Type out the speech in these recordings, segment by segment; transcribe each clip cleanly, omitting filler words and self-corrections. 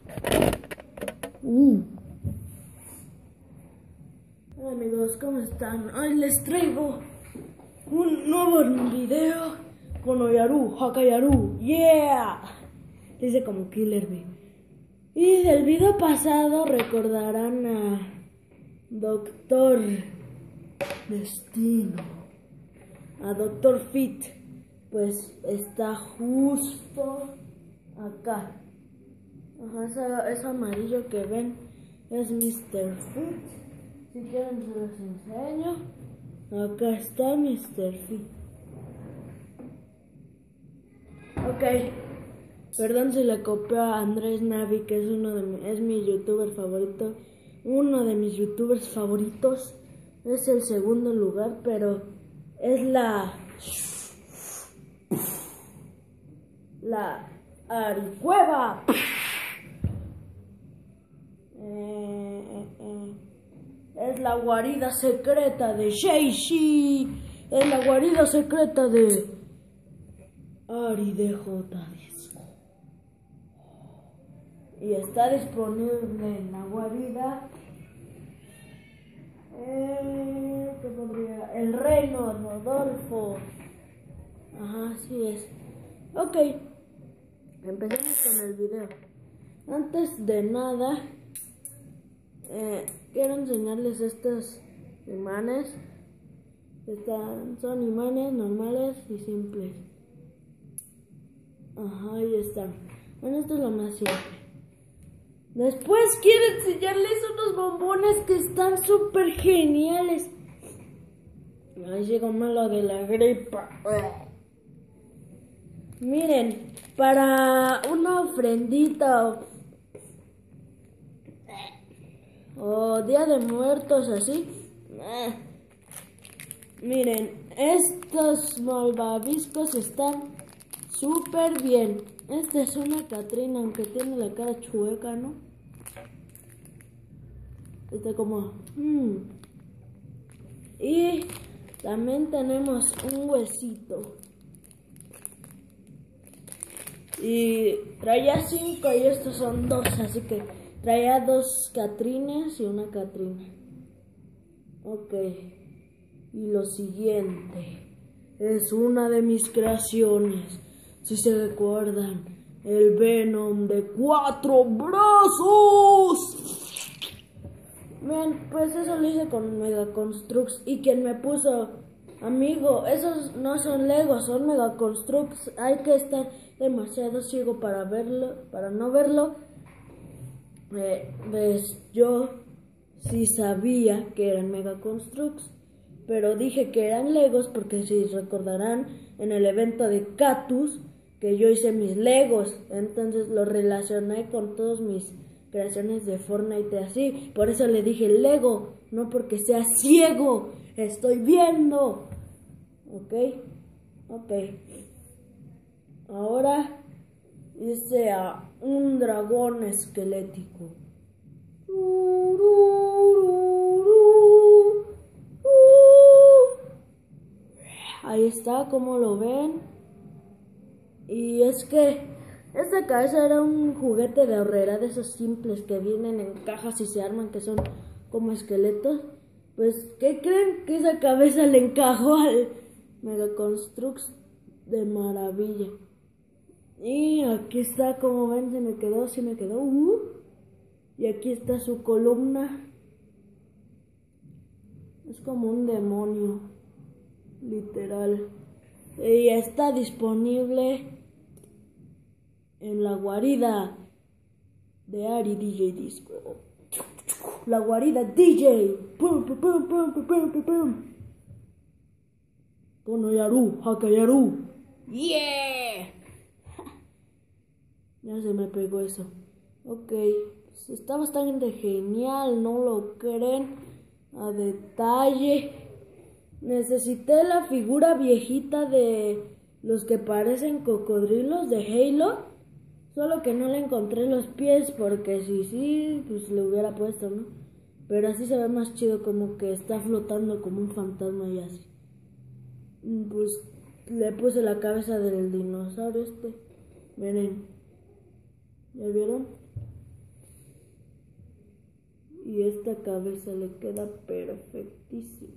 Hola amigos, ¿cómo están? Hoy les traigo un nuevo video con Oyaru, Hakayaru, yeah. Dice como Killer Bee. Y del video pasado recordarán a Doctor Destino, a Doctor Fit, pues está justo acá. Ajá, ese amarillo que ven es Mr. Fit. Si quieren se los enseño. Acá está Mr. Fit. Ok. Perdón si le copió a Andrés Navi, que es mi youtuber favorito. Uno de mis youtubers favoritos. Es el segundo lugar, pero es la Aricueva. Es la guarida secreta de Sheishi. Es la guarida secreta de Ari DJ Disco. Y está disponible en la guarida. ¿Qué podría? El Reino Rodolfo. Ajá, así es. Ok. Empecemos con el video. Antes de nada, quiero enseñarles estos imanes. Son imanes normales y simples. Ajá, ahí están. Bueno, esto es lo más simple. Después quiero enseñarles unos bombones que están súper geniales. Ahí llegó malo de la gripa. Miren, para una ofrendita o Día de Muertos así. Miren, estos malvaviscos están súper bien. Esta es una Catrina, aunque tiene la cara chueca, ¿no? Está como... Y también tenemos un huesito. Y traía 5 y estos son 2, así que traía 2 Catrines y una Catrina. Ok. Y lo siguiente es una de mis creaciones. Si se recuerdan, el Venom de 4 brazos. Bien, pues eso lo hice con Mega Construx. Y quien me puso, amigo, esos no son Legos, son Mega Construx. Hay que estar demasiado ciego para verlo, para no verlo. Pues yo sí sabía que eran Mega Construx, pero dije que eran Legos porque si recordarán en el evento de Catus que yo hice mis Legos, entonces lo relacioné con todas mis creaciones de Fortnite así, por eso le dije Lego, no porque sea ciego, estoy viendo. Ok. Ahora hice a un dragón esquelético. Ahí está, como lo ven. Y es que esta cabeza era un juguete de horrera, de esos simples que vienen en cajas y se arman, que son como esqueletos. Pues, ¿qué creen? Que esa cabeza le encajó al Mega Construx de maravilla. Y aquí está, como ven, se me quedó. Y aquí está su columna. Es como un demonio, literal. Y está disponible en la guarida de Ari DJ Disco. La guarida DJ. Pum, pum, pum, pum, pum, pum, pum. Con Oyaru, Hakayaru. Yeah. Ya se me pegó eso. Ok. Pues está bastante genial, ¿no lo creen? A detalle. Necesité la figura viejita de los que parecen cocodrilos de Halo. Solo que no le encontré los pies porque sí, pues le hubiera puesto, ¿no? Pero así se ve más chido, como que está flotando como un fantasma y así. Pues le puse la cabeza del dinosaurio este. Miren. ¿Ya vieron? Y esta cabeza le queda perfectísima.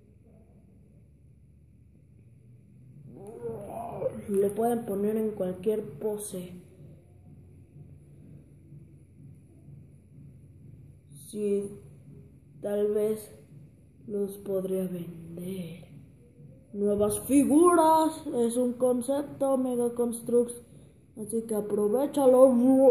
Le pueden poner en cualquier pose. Sí, tal vez los podría vender. Nuevas figuras, es un concepto Mega Construx, así que aprovechalo.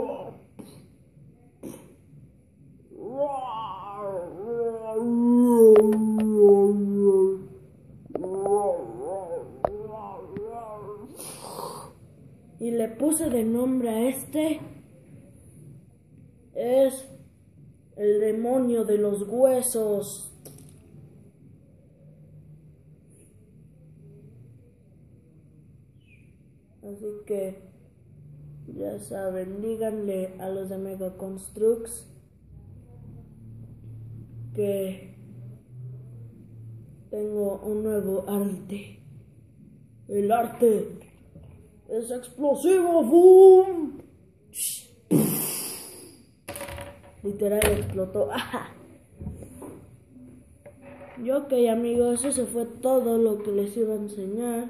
Y le puse de nombre a este. Es el demonio de los huesos. Así que ya saben, díganle a los de Mega Construx que tengo un nuevo arte. El arte es explosivo. ¡Boom! Literal explotó. Y ok, amigos, eso fue todo lo que les iba a enseñar.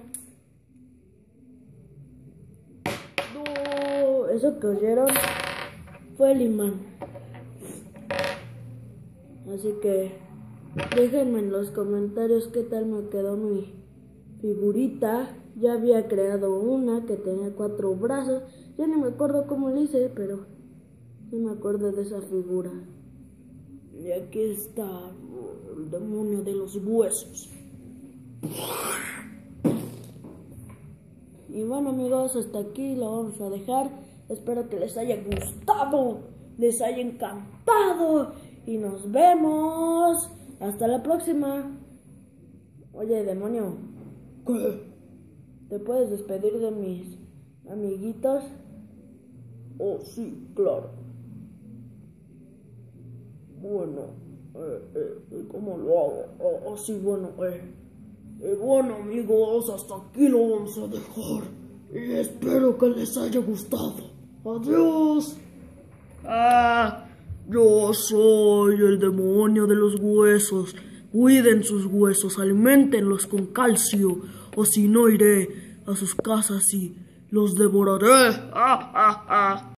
No, eso que oyeron fue el imán. Así que déjenme en los comentarios qué tal me quedó mi figurita. Ya había creado una que tenía 4 brazos. Ya ni me acuerdo cómo le hice, pero sí me acuerdo de esa figura. Y aquí está el demonio de los huesos. Y bueno, amigos, hasta aquí lo vamos a dejar. Espero que les haya gustado, les haya encantado. Y nos vemos. Hasta la próxima. Oye, demonio, ¿qué? ¿Te puedes despedir de mis amiguitos? Oh, sí, claro. Bueno, ¿cómo lo hago? Sí, bueno, bueno, amigos, hasta aquí lo vamos a dejar. Y espero que les haya gustado. Adiós. Yo soy el demonio de los huesos. Cuiden sus huesos, aliméntenlos con calcio, o si no iré a sus casas y los devoraré.